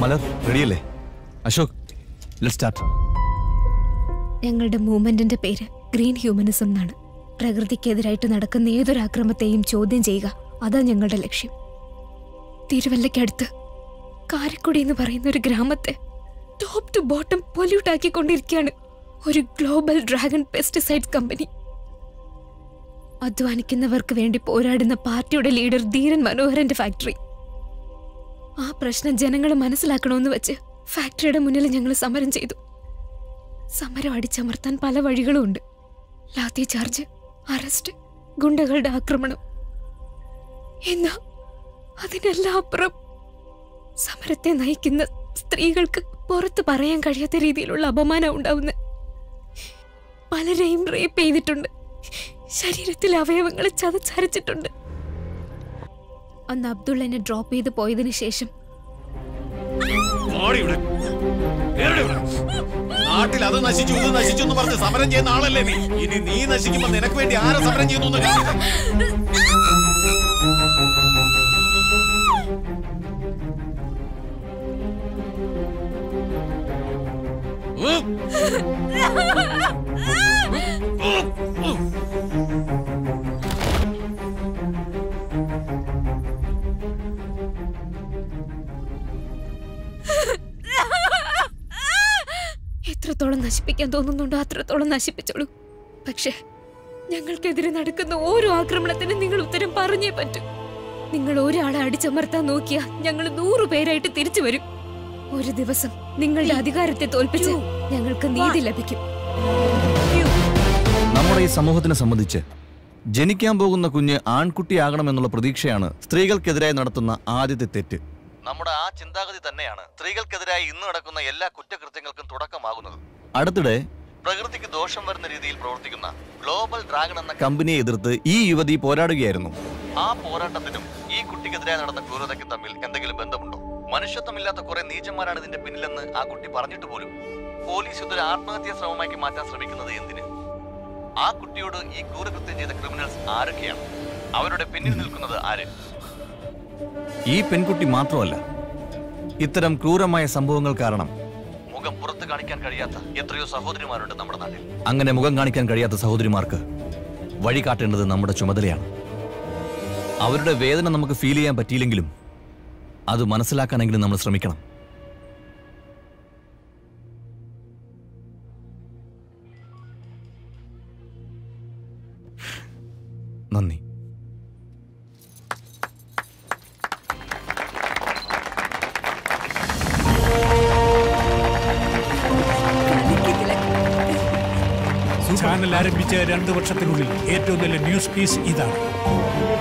മലർ റെഡിയല്ലേ? Ashok, let's start. ഞങ്ങളുടെ മൂവ്മെന്റിന്റെ പേര് ഗ്രീൻ ഹ്യൂമനിസം എന്നാണ്. പ്രകൃതിക്കെതിരായിട്ട് നടക്കുന്ന ഏതൊരു ആക്രമത്തെയും ചോദ്യം ചെയ്യുക, അതാ ഞങ്ങളുടെ ലക്ഷ്യം. തിരുവല്ലയ്ക്കടുത്ത് കാരക്കുടി എന്ന് പറയുന്ന ഒരു ഗ്രാമത്തെ ടോപ്പ് ടു ബോട്ടം പൊല്യൂട്ട് ആക്കിക്കൊണ്ടിരിക്കുകയാണ് ഒരു ഗ്ലോബൽ ഡ്രാഗൺ പെസ്റ്റിസൈഡ് കമ്പനി. അധ്വാനിക്കുന്നവർക്ക് വേണ്ടി പോരാടുന്ന പാർട്ടിയുടെ ലീഡർ ധീരൻ മനോഹരന്റെ ഫാക്ടറി. ആ പ്രശ്നം ജനങ്ങൾ മനസ്സിലാക്കണമെന്ന് വെച്ച് ഫാക്ടറിയുടെ മുന്നിൽ ഞങ്ങൾ സമരം ചെയ്തു. സമരം അടിച്ചമർത്താൻ പല വഴികളും ഉണ്ട്. ലാത്തി ചാർജ്, അറസ്റ്റ്, ഗുണ്ടകളുടെ ആക്രമണം. എന്നാ അതിനെല്ലാം അപ്പുറം സമരത്തെ നയിക്കുന്ന സ്ത്രീകൾക്ക് പുറത്ത് പറയാൻ കഴിയാത്ത രീതിയിലുള്ള അപമാനം ഉണ്ടാവുന്ന പലരെയും റേപ്പ് ചെയ്തിട്ടുണ്ട്. ശരീരത്തിലെ അവയവങ്ങൾ ചതച്ചരച്ചിട്ടുണ്ട്. അന്ന് അബ്ദുള്ള എന്നെ ഡ്രോപ്പ് ചെയ്ത് പോയതിനു ശേഷം നാട്ടിൽ അത് നശിച്ചു ഇത് നശിച്ചു എന്ന് പറഞ്ഞ് സമരം ചെയ്യുന്ന ആളല്ലേ നീ? ഇനി നീ നശിക്കുമ്പോ നിനക്ക് വേണ്ടി ആരെ സമരം ചെയ്യുന്നു? എത്രത്തോളം നശിപ്പിക്കാൻ തോന്നുന്നുണ്ടോ അത്രത്തോളം നശിപ്പിച്ചോളൂ. പക്ഷെ ഞങ്ങൾക്കെതിരെ നടക്കുന്ന ഓരോ ആക്രമണത്തിനും നിങ്ങൾ ഉത്തരം പറഞ്ഞേ പറ്റൂ. നിങ്ങൾ ഒരാളെ അടിച്ചമർത്താൻ നോക്കിയാ ഞങ്ങൾ 100 പേരായിട്ട് തിരിച്ചു വരും. ഒരു ദിവസം നിങ്ങളുടെ അധികാരത്തെ തോൽപ്പിച്ച് ഞങ്ങൾക്ക് നീതി ലഭിക്കും. നമ്മുടെ ഈ സമൂഹത്തിനെ സംബന്ധിച്ച് ജനിക്കാൻ പോകുന്ന കുഞ്ഞ് ആൺകുട്ടിയാകണമെന്നുള്ള പ്രതീക്ഷയാണ് സ്ത്രീകൾക്കെതിരായി നടത്തുന്ന ആദ്യത്തെ തെറ്റ്. നമ്മുടെ ആ ചിന്താഗതി തന്നെയാണ് സ്ത്രീകൾക്കെതിരായി ഇന്ന് നടക്കുന്ന എല്ലാ കുറ്റകൃത്യങ്ങൾക്കും തുടക്കമാകുന്നത്. അടുത്തിടെ പ്രകൃതിക്ക് ദോഷം വരുന്ന രീതിയിൽ പ്രവർത്തിക്കുന്ന ഗ്ലോബൽ ഡ്രാഗൺ എന്ന കമ്പനിയെ എതിർത്ത് ഈ യുവതി പോരാടുകയായിരുന്നു. ആ പോരാട്ടത്തിനും ഈ കുട്ടിക്കെതിരായി നടന്ന ക്രൂരതയ്ക്കും തമ്മിൽ എന്തെങ്കിലും ബന്ധമുണ്ടോ? മനുഷ്യത്വമില്ലാത്ത കുറെ നീചന്മാരാണ് ഇതിന്റെ പിന്നിലെന്ന് ആ കുട്ടി പറഞ്ഞിട്ട് പോലും പോലീസ് ഇതൊരു ആത്മഹത്യാ ശ്രമമാക്കി മാറ്റാൻ ശ്രമിക്കുന്നത് എന്തിന്? ആ കുട്ടിയോട് ഈ ക്രൂരകൃത്യം ചെയ്ത ക്രിമിനൽസ് ആരൊക്കെയാണ്? അവരുടെ പിന്നിൽ നിൽക്കുന്നത് ആര്? ഈ പെൺകുട്ടി മാത്രമല്ല, ഇത്തരം ക്രൂരമായ സംഭവങ്ങൾ കാരണം മുഖം പുറത്ത് കാണിക്കാൻ കഴിയാത്ത എത്രയോ സഹോദരിമാരുണ്ട് നമ്മുടെ നാട്ടിൽ. അങ്ങനെ മുഖം കാണിക്കാൻ കഴിയാത്ത സഹോദരിമാർക്ക് വഴി കാട്ടേണ്ടത് നമ്മുടെ ചുമതലയാണ്. അവരുടെ വേദന നമുക്ക് ഫീൽ ചെയ്യാൻ പറ്റിയില്ലെങ്കിലും അത് മനസ്സിലാക്കാനെങ്കിലും നമ്മൾ ശ്രമിക്കണം. നന്ദി. ചാനൽ ആരംഭിച്ച 2 വർഷത്തിനുള്ളിൽ ഏറ്റവും നല്ല ന്യൂസ് പീസ് ഇതാണ്.